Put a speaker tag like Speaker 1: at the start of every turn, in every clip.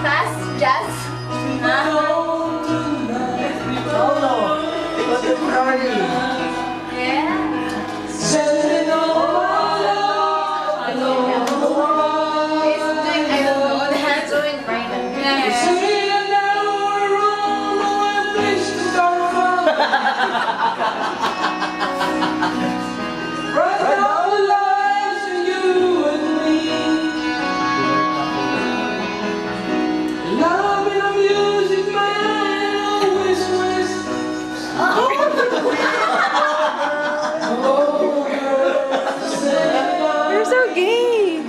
Speaker 1: fast, Jazz?
Speaker 2: Contemporary.
Speaker 1: Yeah.
Speaker 3: You're so gay.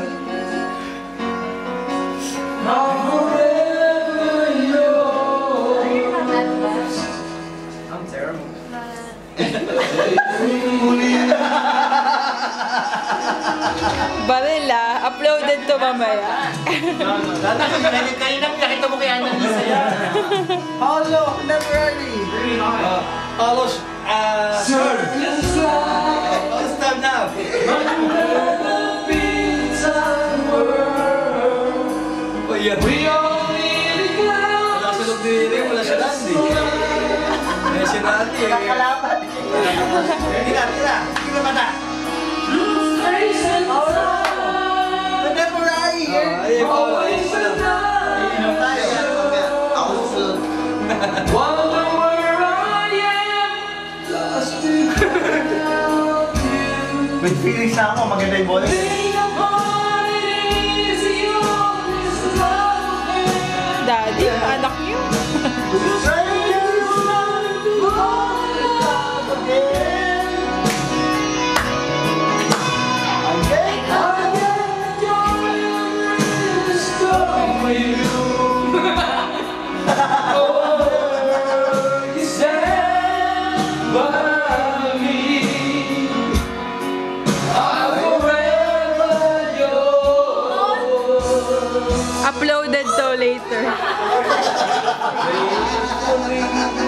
Speaker 2: I'm terrible.
Speaker 3: Barela, uploaded to mamaya.
Speaker 2: Kanina nakita mo kaya Annalisa yan. Hello, contemporary. Hello, sir. It's time now. Oh, yeah. Wala siya nagdiri, wala siya nandi. Wala siya nandi. Nakakalapat. Hindi na. Hindi na mata. Contemporary. Ayun po. Inom tayo. Ako susunod. With feelings na ako, maganda yung boses.
Speaker 3: Daddy, anak niyo. Uploaded to later.